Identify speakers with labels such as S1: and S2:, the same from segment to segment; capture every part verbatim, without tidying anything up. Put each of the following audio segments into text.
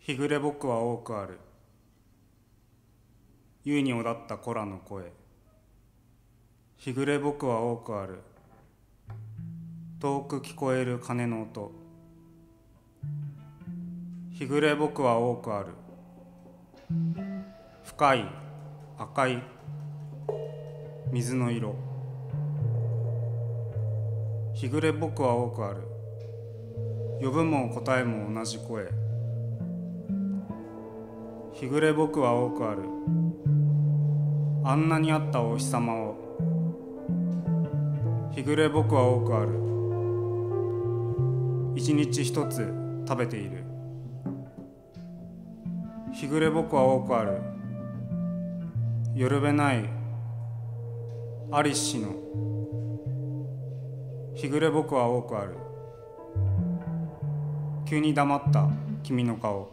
S1: 日暮れ僕は多くある。優におだった子らの声。日暮れ僕は多くある。遠く聞こえる鐘の音。日暮れ僕は多くある。深い赤い水の色。日暮れ僕は多くある。呼ぶも答えも同じ声。日暮れ僕は多くある。あんなにあったお日様を。日暮れ僕は多くある。一日一つ食べている。日暮れ僕は多くある。よるべないありしの。日暮れ僕は多くある。急に黙った君の顔。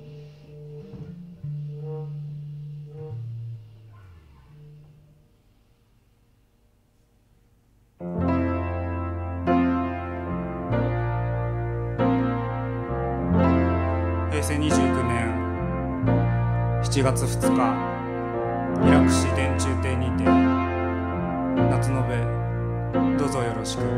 S1: へいせいにじゅうきゅうねんしちがつふつか、イラク市電柱亭にて夏のべ、どうぞよろしく。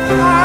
S1: あ